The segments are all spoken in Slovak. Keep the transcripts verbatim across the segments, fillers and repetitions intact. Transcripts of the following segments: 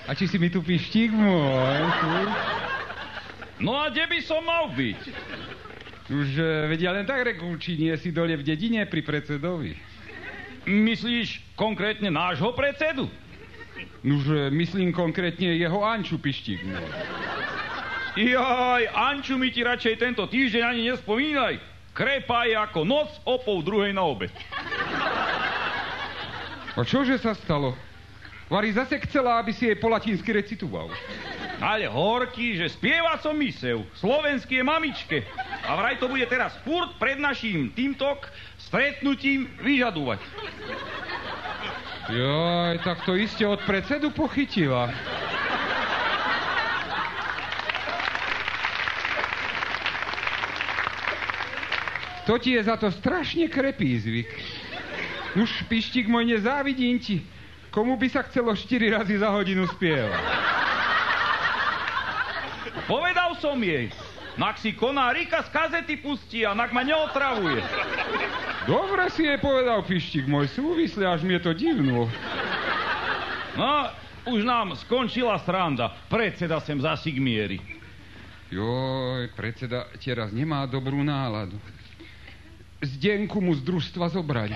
A či si mi tu pištík môj? No a kde by som mal byť? Už vedia len tak reku, či nie si dole v dedine pri predsedovi. Myslíš konkrétne nášho predsedu? Už myslím konkrétne jeho Anču pištík môj. Jaj, Anču mi ti radšej tento týždeň ani nespomínaj. Krepa je ako noc o pol druhej na obed. A čože sa stalo? Vari zase chcela, aby si jej po latinsky recitoval. Ale horký, že spievať som mysev. Slovenské mamičke. A vraj to bude teraz furt pred naším týmto stretnutím vyžadovať. Joj, tak to iste od predsedu pochytila. To ti je za to strašne krepý zvyk. Už, pištík môj, nezávidím ti. Komu by sa chcelo štyri razy za hodinu spievať? Povedal som jej. Nak si konárika z kazety pustí a nak ma neotravuje. Dobre si jej povedal, pištík môj, súvisle, až mi je to divno. No, už nám skončila sranda. Predseda sem za Sigmieri. Joj, predseda teraz nemá dobrú náladu. Zdenku mu z družstva zobrali.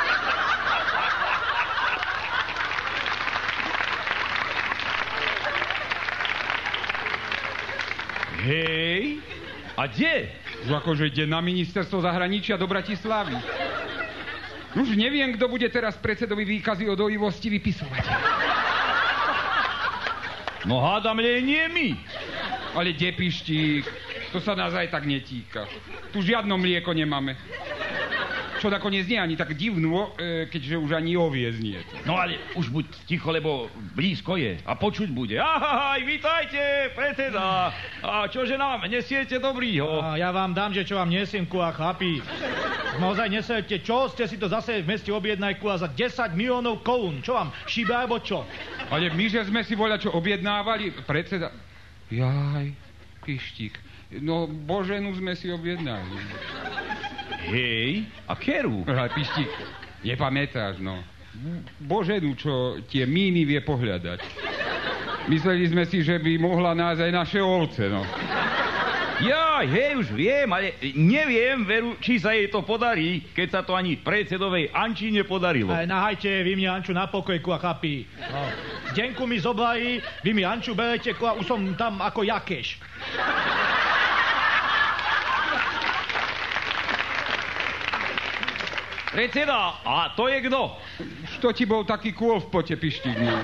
Hej, a kde? Už akože ide na ministerstvo zahraničia do Bratislavy. Už neviem, kto bude teraz predsedovi výkazy o dojivosti vypisovať. No hádam, nie my. Ale kde, pištík? To sa nás aj tak netýka. Tu žiadno mlieko nemáme. Čo nakoniec nie ani tak divno, keďže už ani oviec nie. No ale už buď ticho, lebo blízko je a počuť bude. Ahaj, vítajte, predseda. A čože nám nesiete dobrýho? A ja vám dám, že čo vám nesiem, kua, chlapi. Naozaj nesete, čo ste si to zase v meste objednaj, kua, za desať miliónov korún. Čo vám, šíbe alebo čo? Ale my, že sme si voľa čo objednávali, predseda... Jaj, pištík. No, Boženu sme si objednali. Hej, a keru? Ale pištík, nepamätáš, no. Boženu, čo tie míny vie pohľadať. Mysleli sme si, že by mohla nás aj naše ovce, no. Ja, hej, už viem, ale neviem, veru, či sa jej to podarí, keď sa to ani predsedovej Anči nepodarilo. Aj nahajte vy mi Anču na pokoj, kua, chlapi. No. Zdenku mi zoblají, vy mi Anču berete, kua, už som tam ako Jakeš. Predseda, a to je kto? Što ti bol taký kôl v pote, pištík, no.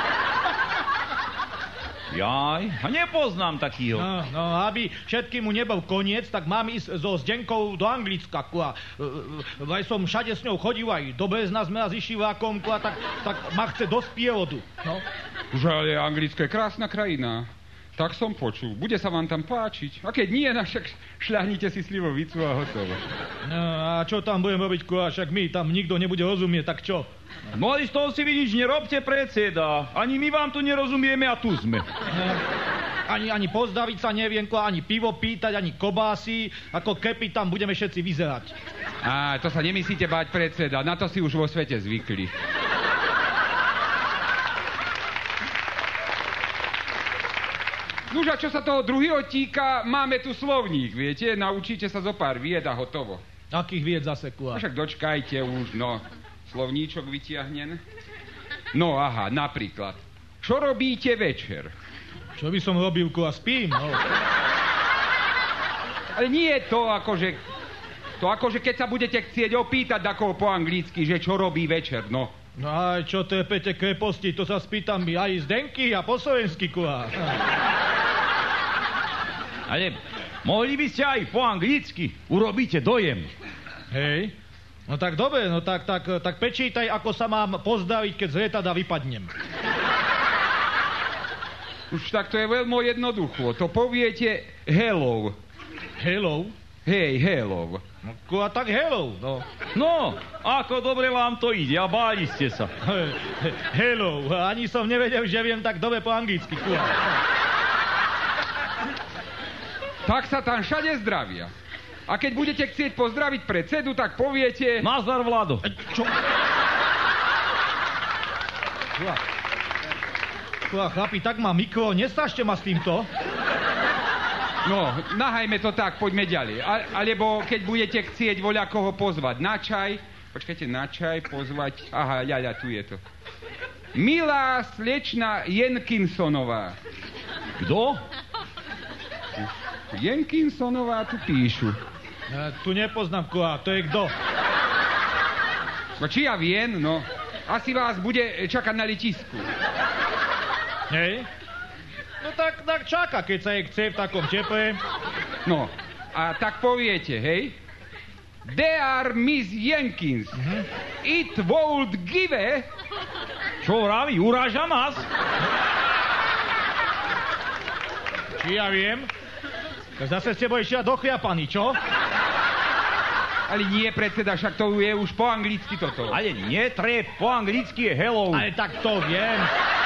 Jaj, a nepoznám takýho. No, no, aby všetkým mu nebol koniec, tak mám ísť so Zdenkou do Anglicka, kua. Aj som všade s ňou chodil, aj do Brezna sme raz išli vlakom, kua, tak, tak ma chce do sprievodu, no. Už ale Anglicko je krásna krajina. Tak som počul. Bude sa vám tam páčiť. A keď nie, však šľahnite si slivovicu a hotovo. No, a čo tam budem robiť, kua? Však my tam nikto nebude rozumieť, tak čo? No ale z toho si vy nič nerobte, predseda. Ani my vám tu nerozumieme a tu sme. No, ani, ani pozdraviť sa neviem, kua, ani pivo pýtať, ani kobásy, ako keby tam budeme všetci vyzerať. Á, to sa nemyslíte báť, predseda. Na to si už vo svete zvykli. Nuž, a čo sa toho druhého týka, máme tu slovník, viete? Naučíte sa zo pár vied a hotovo. Akých vied zase, kua? No však dočkajte už, no. Slovníčok vytiahnen. No, aha, napríklad. Čo robíte večer? Čo by som robil, kua? Spím, no. Ale nie je to akože... To akože keď sa budete chcieť opýtať ako po anglicky, že čo robí večer, no. No aj čo trepete kreposti, to sa spýtam aj Zdenky a po slovensky, kua. Ale mohli by ste aj po anglicky. Urobíte dojem. Hej. No tak dobre, no tak, tak, tak pečítaj, ako sa mám pozdraviť, keď z lietadla vypadnem. Už tak to je veľmi jednoducho. To poviete hello. Hello? Hej, hello. No kua, tak hello, no. No, ako dobre vám to ide a báli ste sa. Hello, ani som nevedel, že viem tak dobre po anglicky, kua. Tak sa tam všade zdravia. A keď budete chcieť pozdraviť predsedu, tak poviete... Nazdar, Vlado. Čo? Kua, chlapi, tak má mikro, nestrašte ma s týmto. No, nahajme to tak, poďme ďalej. A, alebo keď budete chcieť voľa koho pozvať na čaj, počkajte, na čaj pozvať, aha, ľaľa, tu je to. Milá slečna Jenkinsonová. Kto? Jenkinsonová tu píšu. Ja, tu nepoznám, Kua, to je kto? No či ja viem, no. Asi vás bude čakať na letisku. Hej? No tak, tak čaká, keď sa jej chce v takom teple. No, a tak poviete, hej? Dear Miss Jenkins, mm-hmm. It would give a... Čo vraví, uráža nás? Či ja viem? Zase ste boli ešte dochliapaní, čo? Ale nie, predseda, však to je už po anglicky toto. Ale netreb, po anglicky je hello. Ale tak to viem.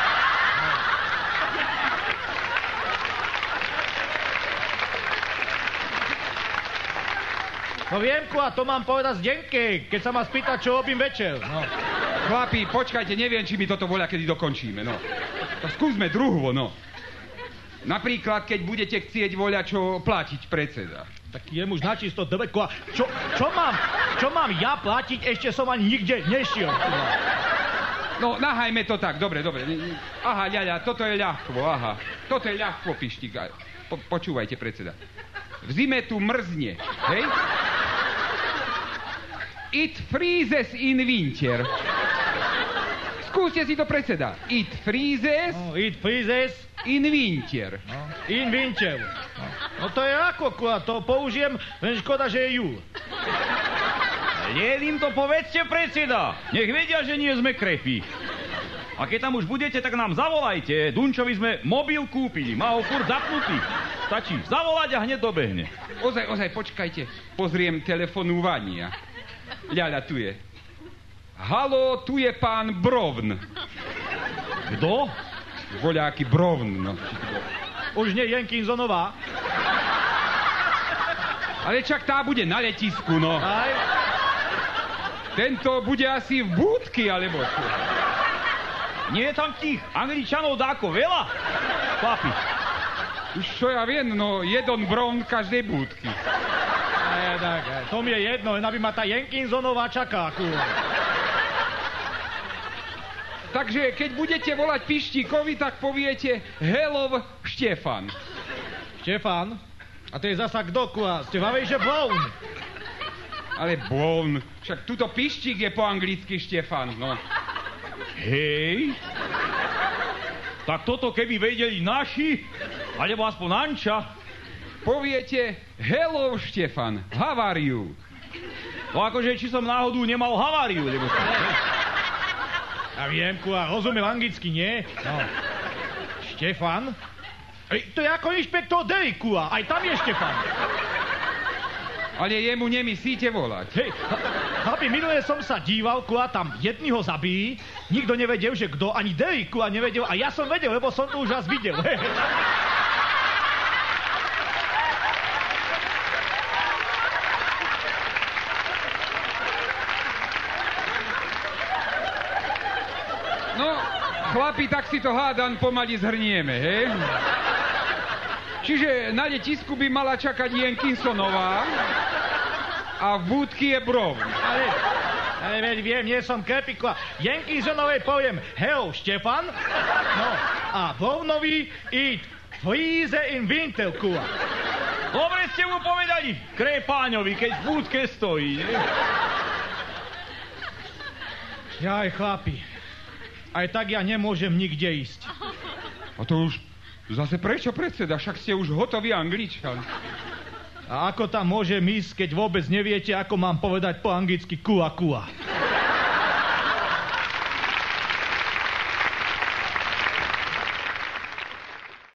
No viem, Kua, to mám povedať z Denke, keď sa ma spýta, čo robím večer. No. Chlapi, počkajte, neviem, či my toto voľa kedy dokončíme, no. Tak skúsme druhú, no. Napríklad, keď budete chcieť voľa čo platiť predseda. Tak je muž načisto dobe, Kua. Čo, čo mám, čo mám ja platiť? Ešte som ani nikde nešiel. No, nahajme to tak, dobre, dobre. Aha, ľaľa, toto je ľahko, aha. Toto je ľahko, pištík. Po, počúvajte, predseda. V zime tu mrzne, hej? It freezes in winter. Skúste si to, predseda. It freezes... No, it freezes... In winter. No, in winter. No, no to je ako, Kua, to použijem, len škoda, že je júl. Jedým to povedzte, predseda. Nech vedia, že nie sme krepí. A keď tam už budete, tak nám zavolajte. Dunčovi sme mobil kúpili, má ho furt zapnutý. Stačí zavolať a hneď dobehne. Ozaj, ozaj, počkajte. Pozriem telefonúvania. Ľaľa, tu je. Haló, tu je pán Brovn. Kto? Voľáky Brovn, no. Už nie Jenkinsonová. Ale čak tá bude na letisku, no. Aj? Tento bude asi v búdky, alebo čo? Nie je tam tých Angličanov dáko veľa? Papi. Už čo ja viem, no jeden Brovn každej búdky. Aj, tak, aj. To mi je jedno, len aby ma tá Jenkinsonová čaká, Kua. Takže keď budete volať Pištíkovi, tak poviete Helov Štefan. Štefan? A to je zasa kto, Kua? Ste vavej, že Brown. Ale Brown. Však tuto Pištík je po anglicky Štefan, no. Hej. Tak toto keby vedeli naši, alebo aspoň Anča. Poviete Hello Štefan, how are you? No akože, či som náhodou nemal haváriu, lebo... Ja viem, Kua, rozumiem anglicky, nie? No. Štefan? Ej, to je ako inšpektor Derek, Kua, aj tam je Štefan. Ale jemu nemyslíte volať. Hej, chlapi, minulé som sa díval, Kua, tam jedný ho zabíjí, nikto nevedel, že kto, ani Derek, Kua, nevedel, a ja som vedel, lebo som to už raz videl. Hej. No, chlapi, tak si to hádam pomaly zhrnieme, hej? Čiže na letisku by mala čakať Jenkinsonová a v búdky je Brovn. Ale, ale veď viem, nie som krepiko. Jenkinsonovej poviem hello, Štefan. No, a Brovnovi eat freeze in winter, Kua. Dobre ste mu povedali, krepáňovi, keď v búdke stojí, ne? Jaj, chlapi. Aj tak ja nemôžem nikde ísť. A to už zase prečo, predseda? Však ste už hotoví Angličan. A ako tam môžem ísť, keď vôbec neviete, ako mám povedať po anglicky kua kua?